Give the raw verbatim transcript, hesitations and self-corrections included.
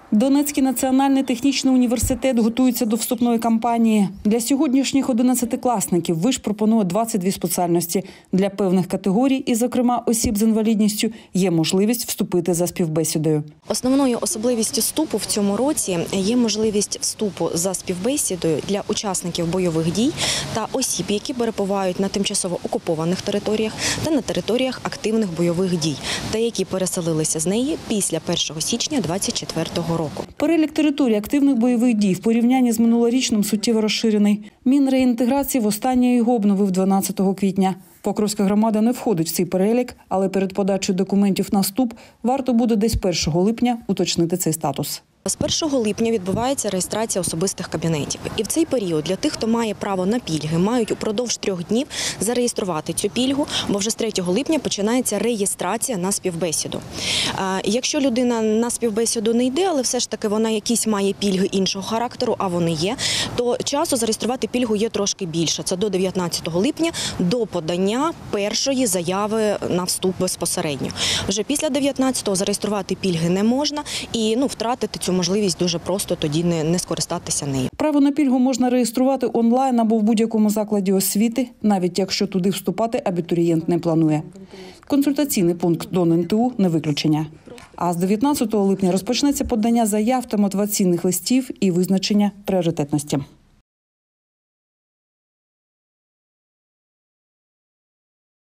Донецький національний технічний університет готується до вступної кампанії. Для сьогоднішніх одинадцятикласників виш пропонує двадцять дві спеціальності. Для певних категорій, і, зокрема, осіб з інвалідністю, є можливість вступити за співбесідою. Основною особливістю вступу в цьому році є можливість вступу за співбесідою для учасників бойових дій та осіб, які перебувають на тимчасово окупованих територіях та на територіях активних бойових дій, та які переселилися з неї після першого січня двадцять четвертого року. Перелік територій активних бойових дій в порівнянні з минулорічним суттєво розширений. Мінреінтеграції востаннє його обновив дванадцятого квітня. Покровська громада не входить в цей перелік, але перед подачею документів на вступ варто буде десь першого липня уточнити цей статус. З першого липня відбувається реєстрація особистих кабінетів. І в цей період для тих, хто має право на пільги, мають упродовж трьох днів зареєструвати цю пільгу, бо вже з третього липня починається реєстрація на співбесіду. Якщо людина на співбесіду не йде, але все ж таки вона якісь має пільги іншого характеру, а вони є, то часу зареєструвати пільгу є трошки більше. Це до дев'ятнадцятого липня, до подання першої заяви на вступ безпосередньо. Вже після дев'ятнадцятого зареєструвати пільги не можна і ну, втратити цю можливість дуже просто тоді не, не скористатися нею. Право на пільгу можна реєструвати онлайн або в будь-якому закладі освіти, навіть якщо туди вступати абітурієнт не планує. Консультаційний пункт ДОН ен те у не виключення. А з дев'ятнадцятого липня розпочнеться подання заяв та мотиваційних листів і визначення пріоритетності.